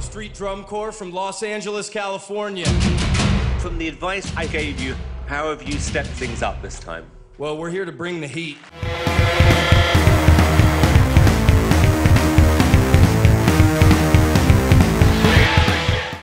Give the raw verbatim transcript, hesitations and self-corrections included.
Street Drum Corps from Los Angeles, California. From the advice I gave you, how have you stepped things up this time? Well, we're here to bring the heat.